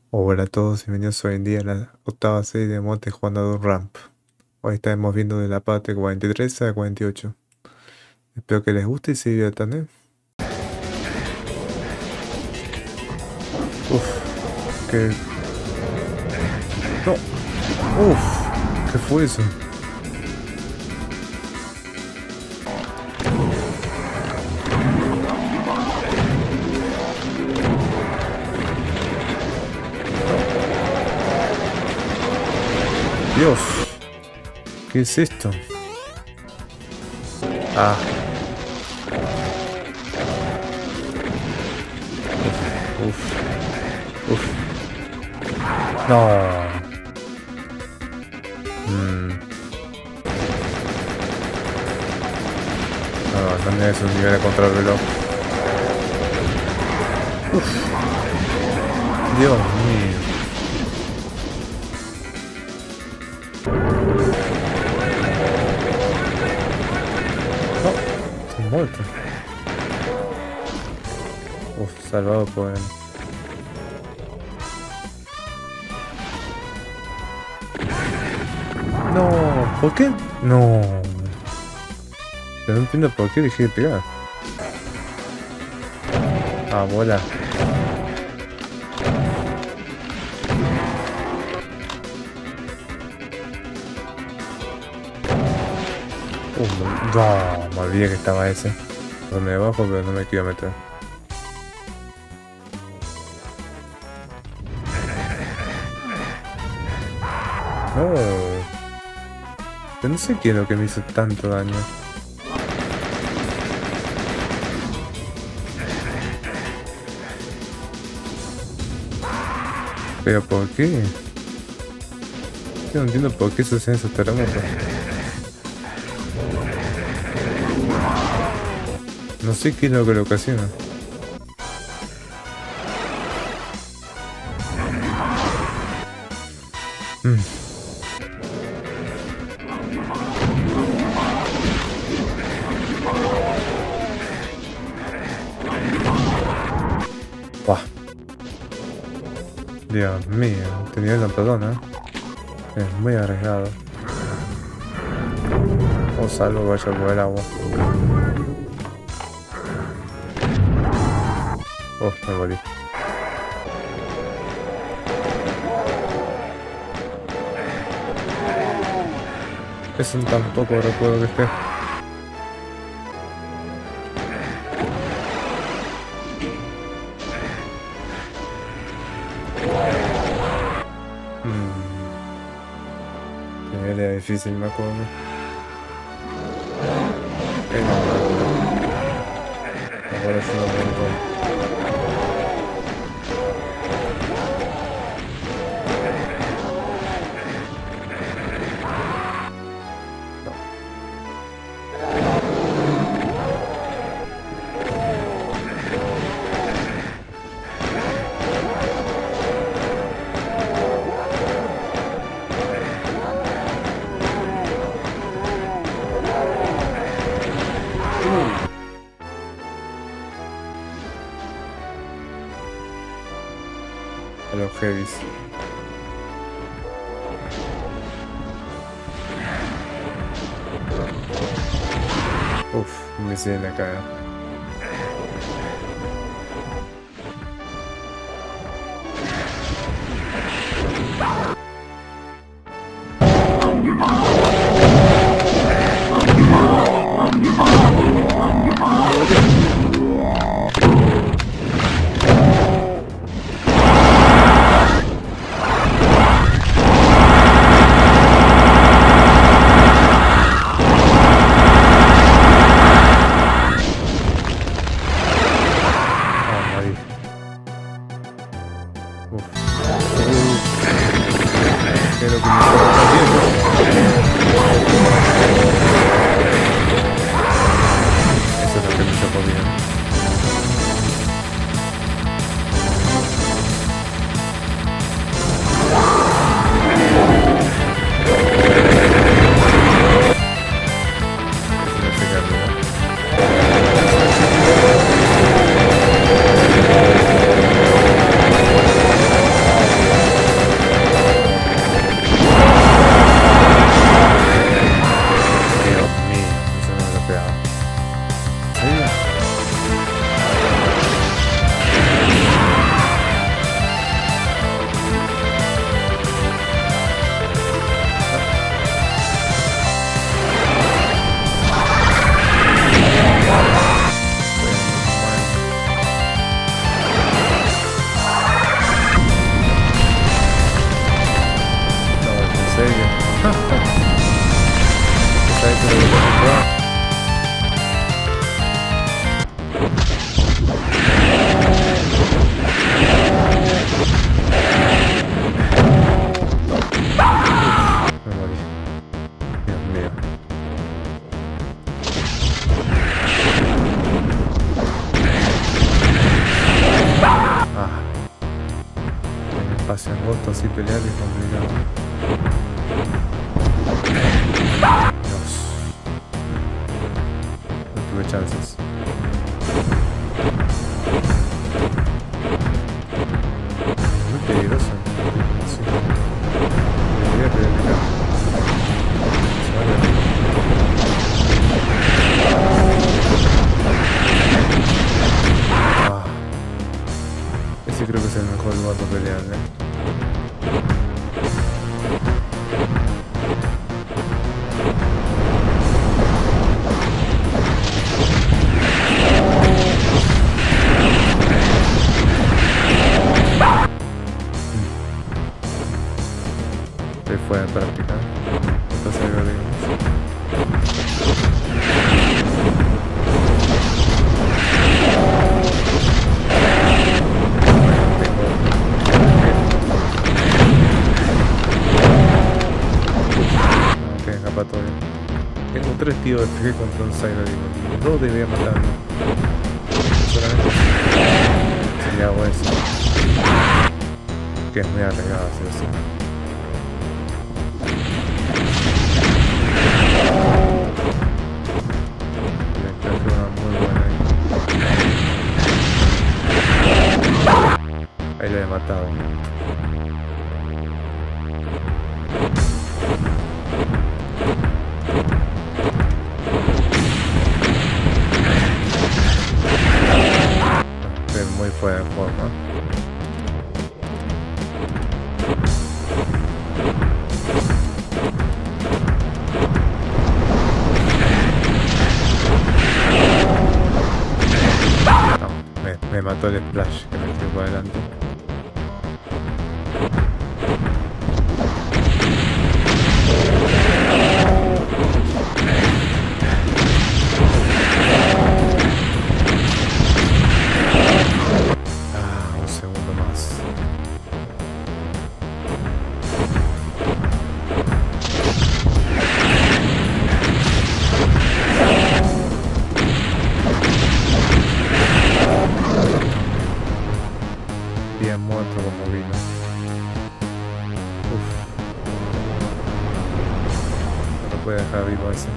Hola a todos, bienvenidos hoy en día a la octava serie de Monte jugando a un Ramp. Hoy estaremos viendo de la parte 43 a la 48. Espero que les guste y se diviertan, ¿eh? Uf, que... No, uf, ¿qué fue eso? Dios, ¿qué es esto? Ah, uf, uf. No. No, no es un nivel de control reloj. Dios mío. No, estoy muerto. Uf, salvado por él. No, ¿por qué? No. Pero no entiendo por qué dejé de pegar. Ah, bola. No, me olvidé que estaba ese. Donde abajo, pero no me quiero meter. No. Pero no sé qué es lo que me hizo tanto daño. ¿Pero por qué? Yo no entiendo por qué se hacen esos terremotos. No sé qué es lo que lo ocasiona. Buah. Dios mío, tenía la perdona. Es muy arriesgado. O salvo vaya por el agua. Oh, me morí. Es un tampoco recuerdo que esté. Era difícil, me acuerdo. Ahora es un momento. A los heavies. Uf, me siguen acá. Hace agosto así pelear es complicado. Dios. No tuve chances. Muy peligroso. Sí. Debería pelear acá. Se va a ver. Ah. Ese creo que es el mejor lugar para pelear, Ahí fue de práctica. Entonces ahí lo digamos. Ok, escapatoria. Tengo 3 tiros de FG contra un Cyber Demon. 2 debería matarlo. Solamente si hago eso. Que es muy arriesgado hacer eso. Le traje una muy buena ahí. Ahí lo he matado. Muy fuera de forma. No, me mató el splash que me tiró por adelante. Bien muerto como vino. Uf. No lo puede dejar vivo ese.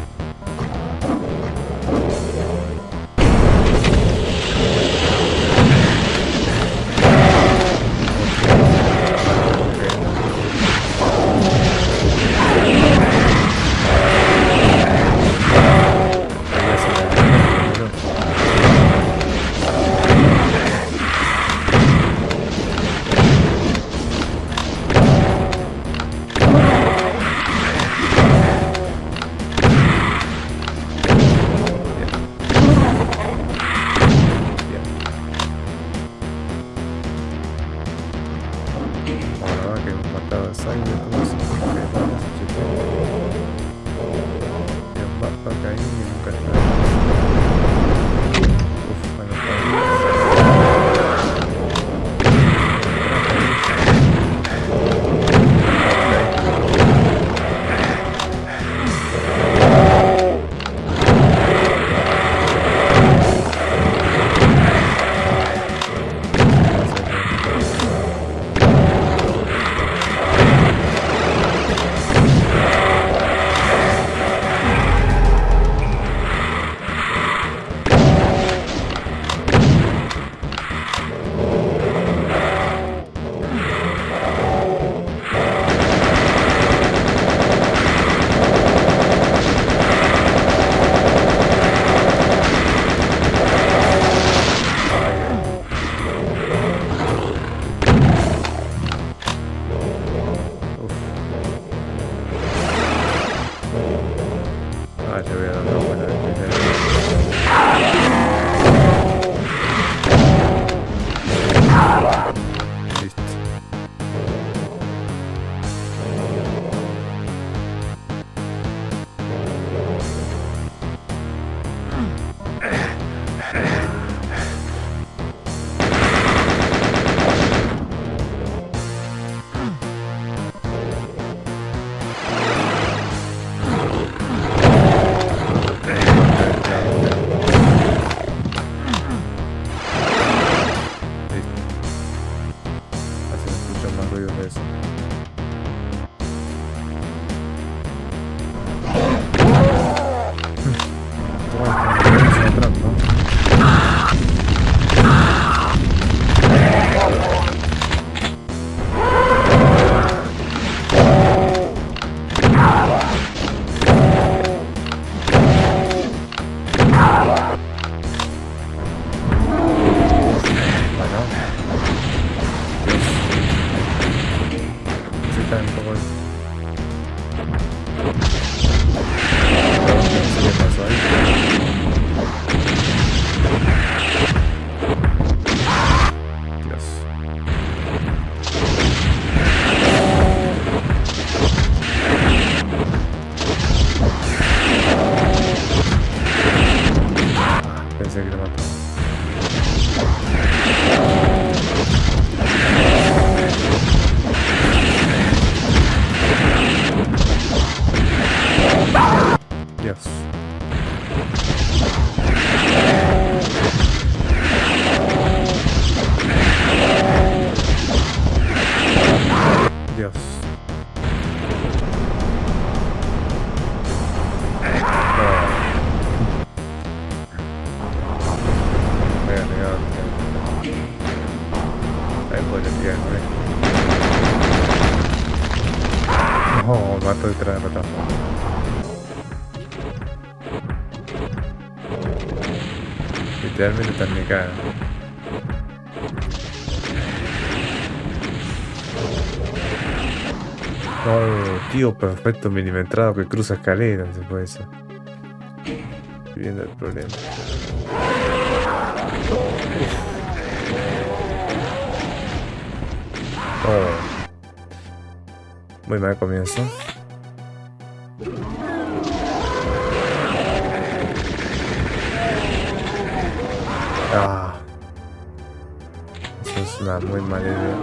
Que hemos matado a Cyber, todo eso. Y un backpack ahí y nunca está. Uf, bueno, ruidos de eso. Oh, mato detrás de matar. Literalmente están me cagan. No, tío perfecto milimetrado que cruza escaleras después de eso. Estoy viendo el problema. Oh. Muy mal comienzo. Ah. Eso es una muy mala idea.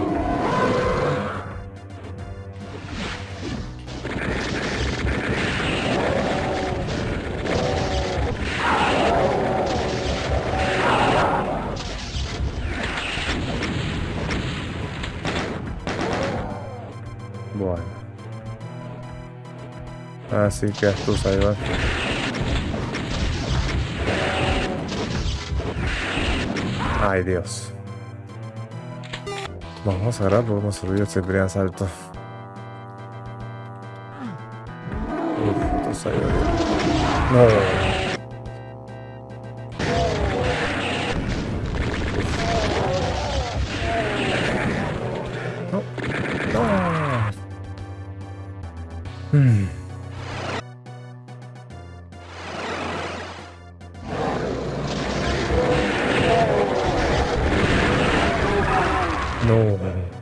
Bueno. Así que tú salvas. Ay, Dios. Vamos a agarrar porque hemos subido ese primer asalto. Uf, tú salvas. No. No.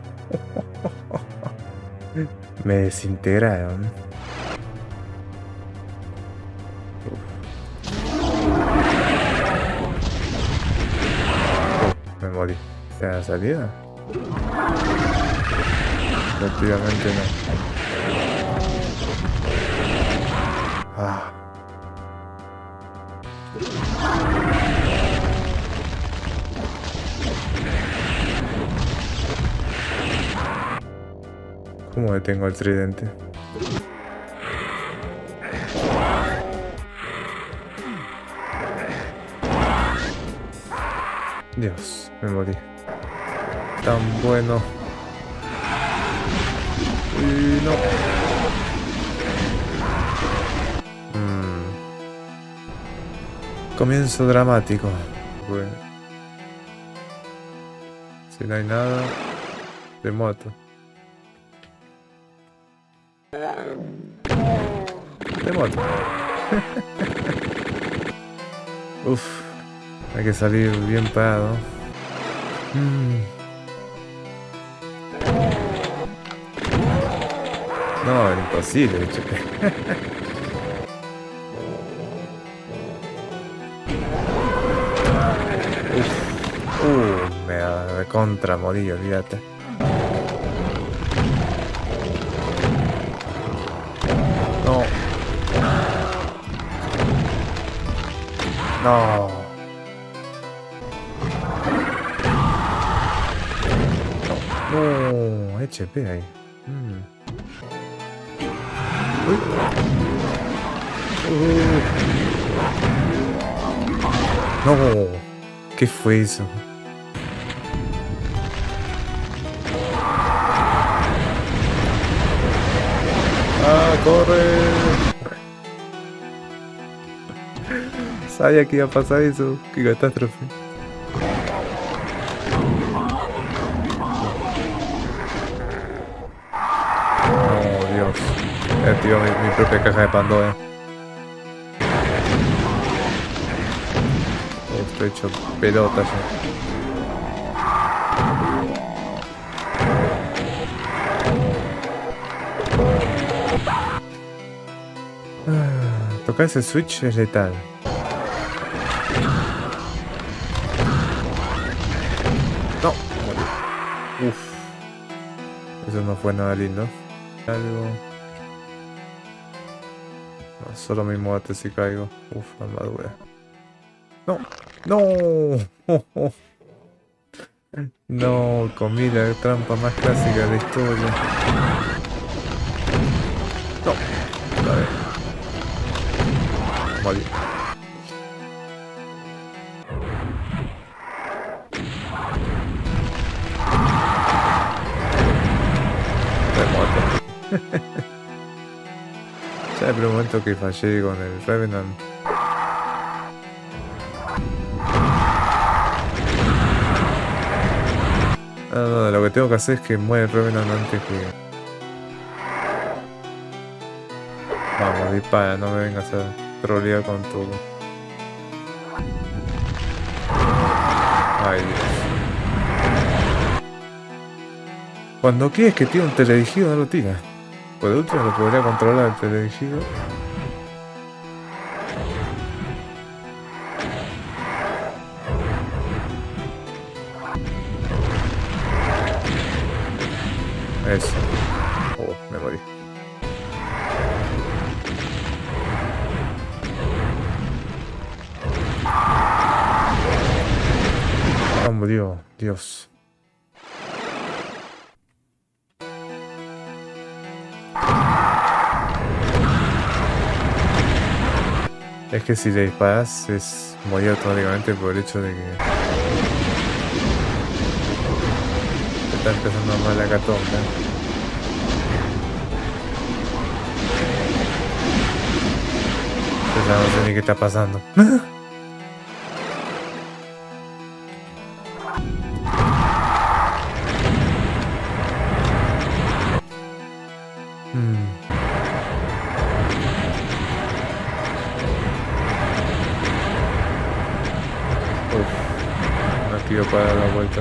Me desintegraron. Me morí. ¿Te da salida? Efectivamente no. Ah. ¿Cómo detengo el tridente? Dios, me morí. Tan bueno. Y no. Comienzo dramático. Bueno. Si no hay nada, te mato. Te mato. Uf, hay que salir bien parado. No, es imposible, bicho. Me da contra morir, olvídate. No. No. No. HP ahí. Uy. No. ¿Qué fue eso? ¡Ah, corre! Sabía que iba a pasar eso. ¡Qué catástrofe! Oh, Dios. Tío, mi propia caja de Pandora. Estoy hecho pelota ya. Tocar ese switch es letal. No. Uf. Eso no fue nada lindo. Algo. No, solo mi muerte si caigo. Uf, armadura. No. No. No, comí la trampa más clásica de la historia. No. A ver. Morí. Ya en el momento que fallé con el Revenant. No, lo que tengo que hacer es que muere el Revenant antes que... Vamos, dispara, no me vengas a trolear con tu... Ay, Dios. Cuando quieres que tire un teledirigido, no lo tira. Pues de último lo podría controlar el teledirigido. Eso. Oh, me morí. Oh, murió. Dios. Es que si le disparas es morir automáticamente por el hecho de que está empezando mal la catombe. Pues ya no sé ni qué está pasando. No para dar las vueltas.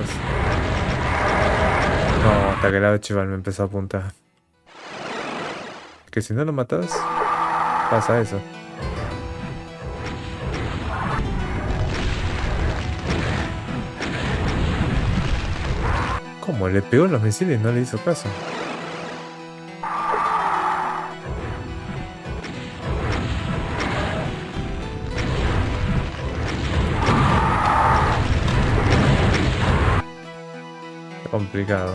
No, hasta que la chival me empezó a apuntar. Que si no lo matas, pasa eso. ¿Cómo? Le pegó en los misiles y no le hizo caso. Complicado.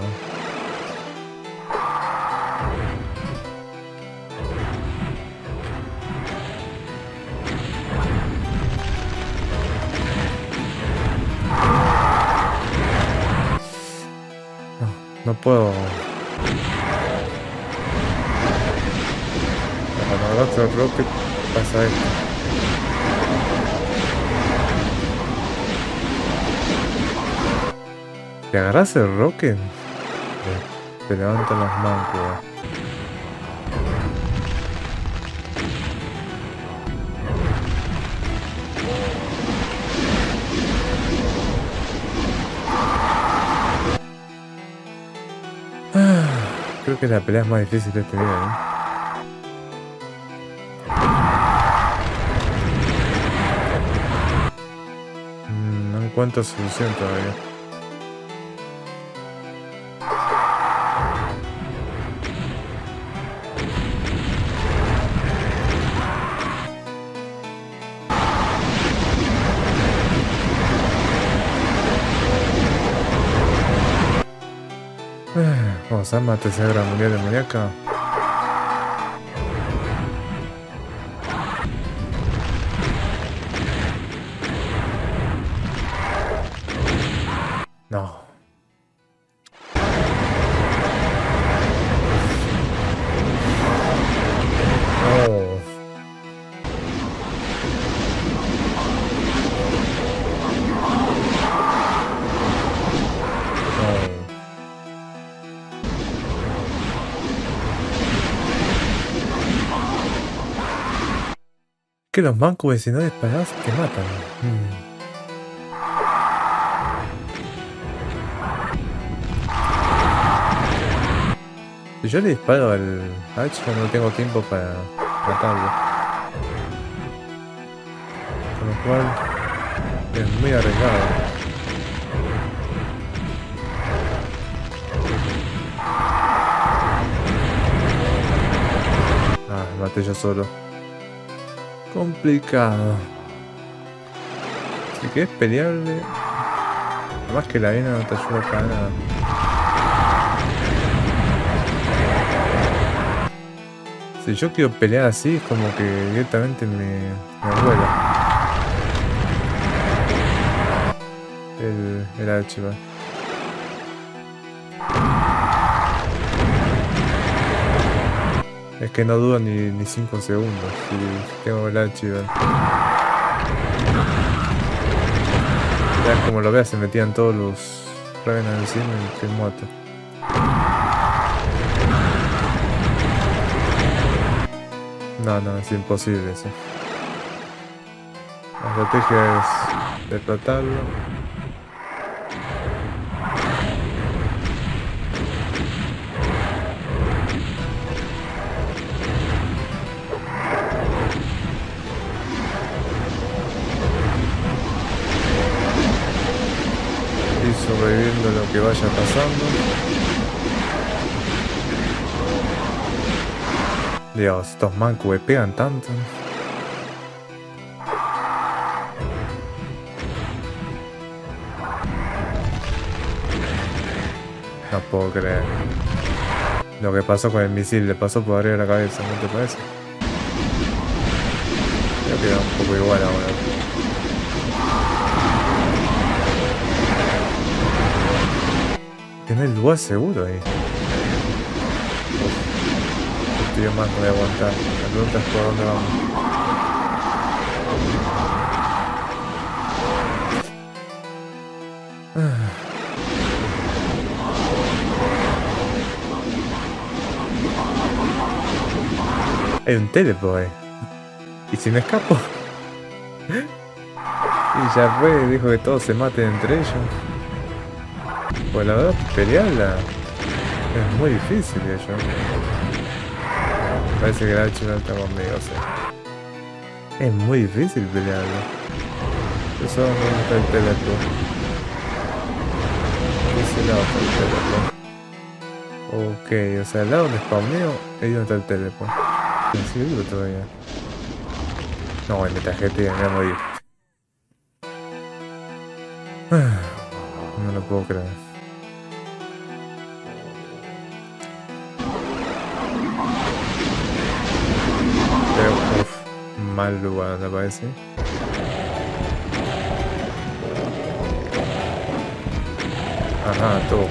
No puedo. Cuando agarras el rocket pasa esto. Si agarras el rocket, te levantan las manos. Creo que la pelea es más difícil de este nivel, No encuentro solución todavía. Vamos Los armas Tercera Guerra Mundial demoníaca. No. Oh. Que los mancos, si no disparas, te matan. Si yo le disparo al hacha, no tengo tiempo para matarlo. Con lo cual es muy arriesgado. Ah, me maté yo solo. Complicado. Si querés pelearle, más que la arena no te ayuda para nada. Si yo quiero pelear así, es como que directamente me vuela el archivo. Es que no dura ni 5 segundos si tengo el archivo. Ya como lo veas, se metían todos los Revenant encima y te muerto. No, es imposible eso. La estrategia es explotarlo. Y sobreviviendo lo que vaya pasando. Dios, estos mancos me pegan tanto. No puedo creer. Lo que pasó con el misil, le pasó por arriba de la cabeza, ¿no te parece? Ya queda un poco igual ahora. Tiene el lugar seguro ahí. Yo más no voy a aguantar. La pregunta es por dónde vamos. Hay un teleport ahí. ¿Y si me escapo? Y ya fue, dijo que todos se maten entre ellos. Pues la verdad, pelearla es muy difícil eso. Parece que el archivo está conmigo, o sea. Es muy difícil pelearlo. Eso no está el teleport. Ese lado está el teleport. Ok, o sea, al lado donde spawneo, ahí donde está el teleport. Sigue vivo todavía. No, en mi tarjeta me voy a morir. No lo puedo creer. Pero, mal lugar, ¿te parece? Ajá, todo.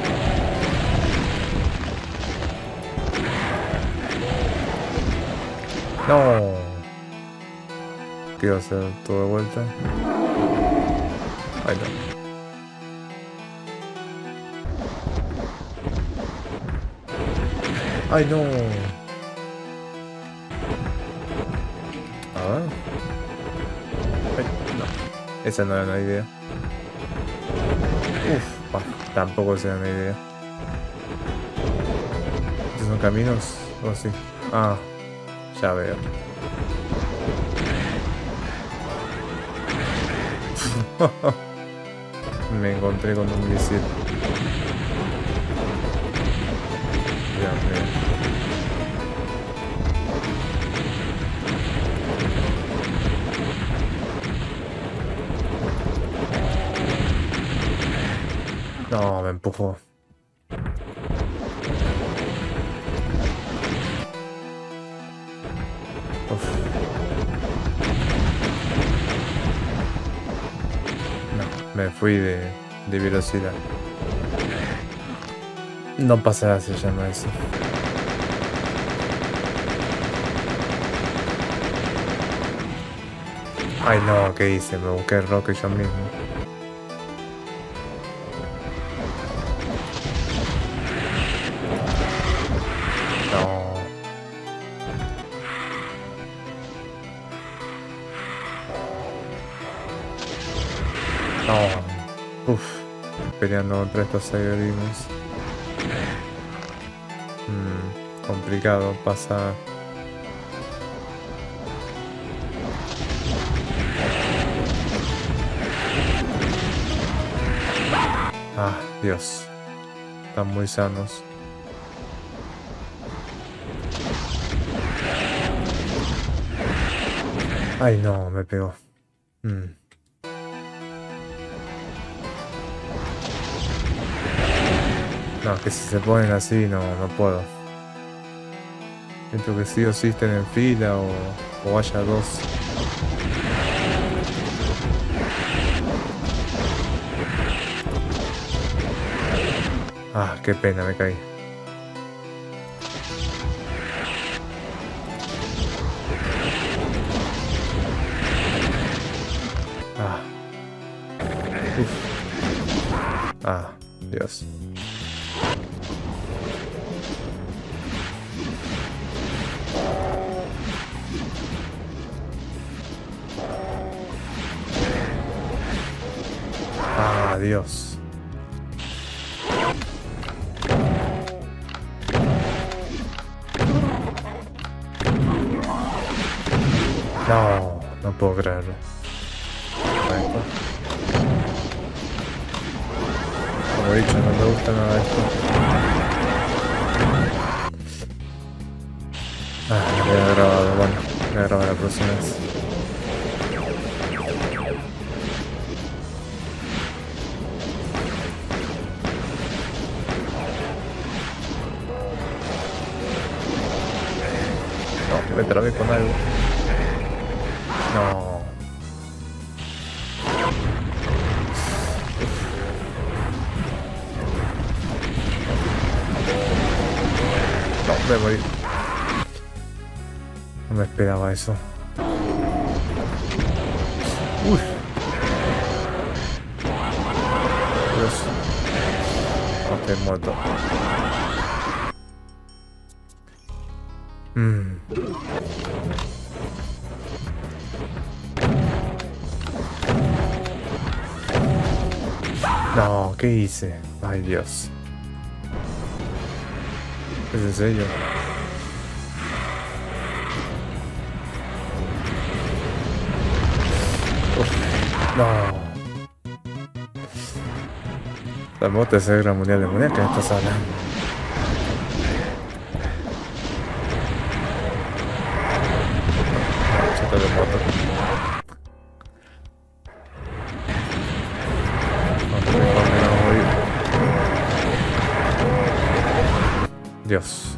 No. ¿Qué va a hacer? ¿Todo de vuelta? Ay, no. Ay, no. A ver. Ay, no. Esa no era una idea. Tampoco sea una idea. ¿Estos son caminos? ¿O sí? Ah, ya veo. Me encontré con un misil. Ya veo. No, me empujó. Me fui de velocidad. No pasará, se llama eso. Ay no, ¿qué hice? Me busqué el roque yo mismo. No. No. Uf. Peleando contra estos Saiyajines. Complicado, pasa. Ah, Dios. Están muy sanos. Ay, no, me pegó. No, que si se ponen así, no puedo. Siento que sí o sí estén en fila o haya dos. Ah, qué pena, me caí. Ah. Uf. Ah, Dios. Ah, Dios. No puedo creerlo. Como he dicho, no me gusta nada esto. Ah, me había grabado. Bueno, voy a grabar la próxima vez. No, me trabé con algo. No. No, me morí. No me esperaba eso. Uy. Dios. No estoy muerto. No, ¿qué hice? Ay, Dios. ¿Es en serio? Uf, no. La moto es el Gran Mundial de Mundial, ¿qué estás hablando? Chata de moto. Dios.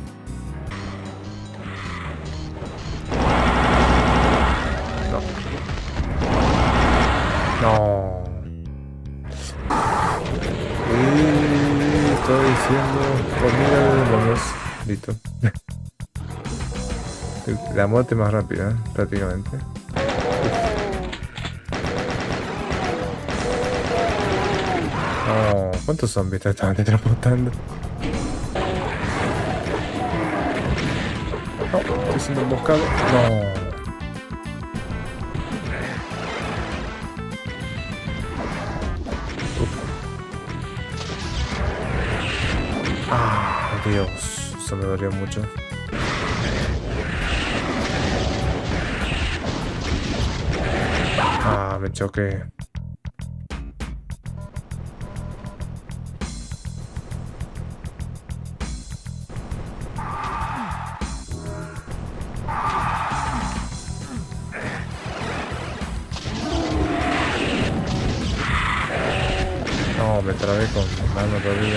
No. No. Estoy diciendo comida de demonios. Listo. La muerte más rápida, prácticamente. No, ¿cuántos zombies te estaban teletransportando? No, estoy siendo emboscado. No. Ah, Dios, eso me dolió mucho. Ah, me choqué. No, me trabé con mano todavía.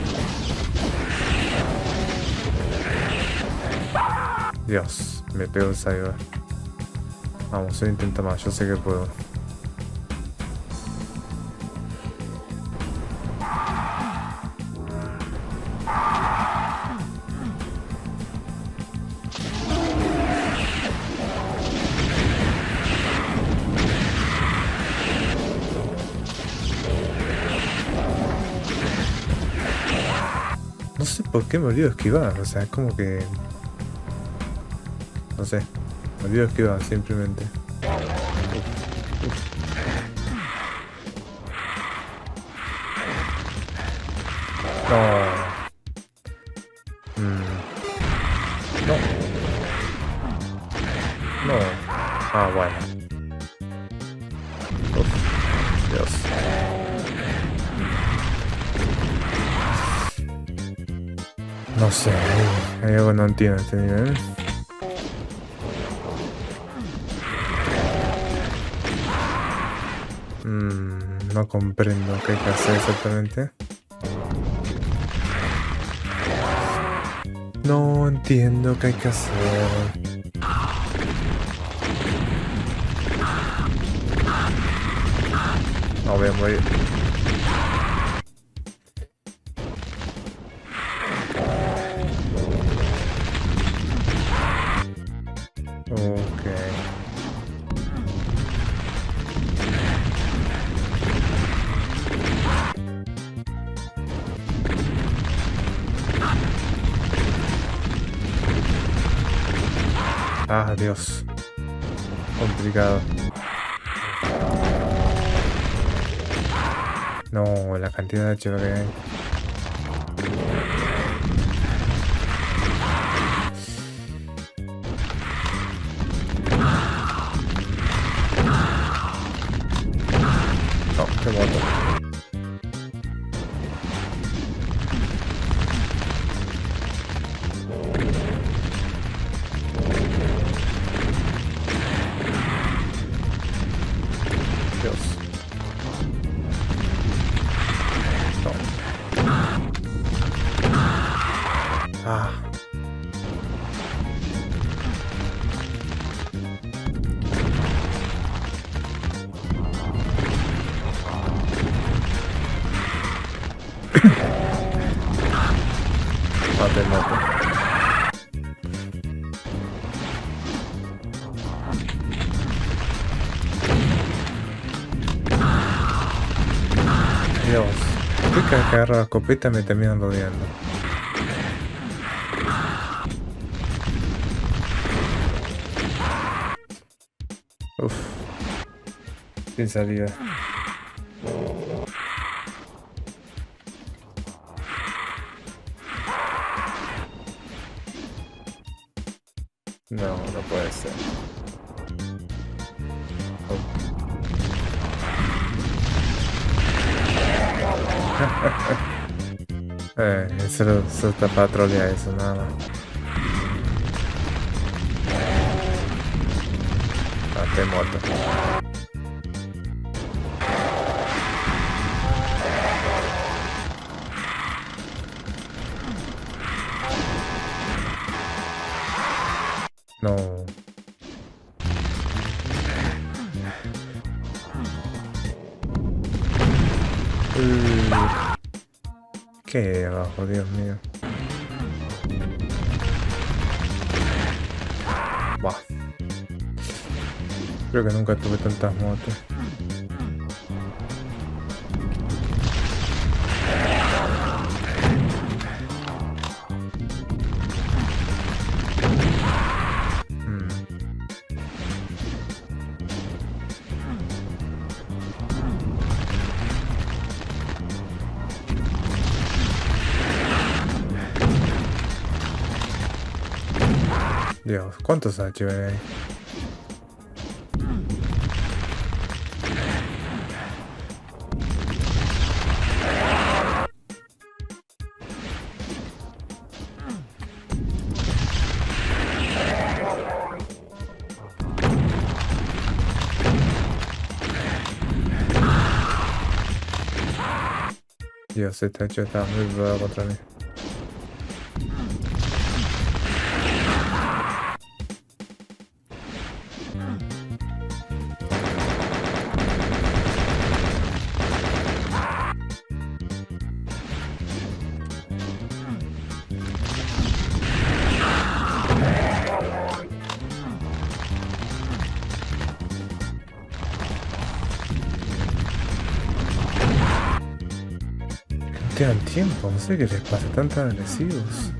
Dios, me pegó el cyber. Vamos, un intento más, yo sé que puedo. por qué me olvido esquivar. O sea, es como que... No sé. Me olvido esquivar simplemente. No. No. No. Ah, bueno. Uf, Dios. No sé, hay algo que no entiendo este nivel. No comprendo qué hay que hacer exactamente. No entiendo qué hay que hacer. No voy a morir. Ok. Ah, Dios. Complicado. No, la cantidad de archivo que hay. No, te muerto. Dios. No. Ah. No te mato. Dios. ¿Por qué cada que agarro la escopeta me terminan rodeando? Uf. Sin salida. No, no puede ser. Eso está para trolear eso, nada más. Ah, te muerto. No. ¿Qué hay abajo, Dios mío? Buah. Creo que nunca tuve tantas motos. Dios, ¿cuántos archivos hay? Dios, este hecho está muy bravo contra mí. quedan tiempo, no sé qué les pasa, están tan agresivos.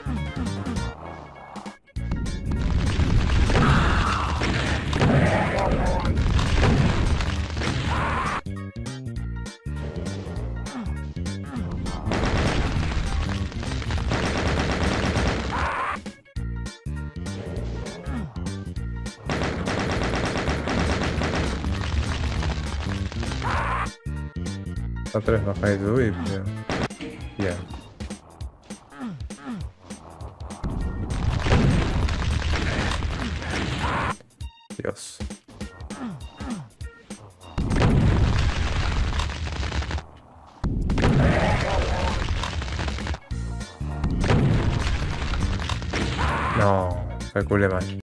Otra vez baja de subir, pero... Bien. Dios. No, calculé mal.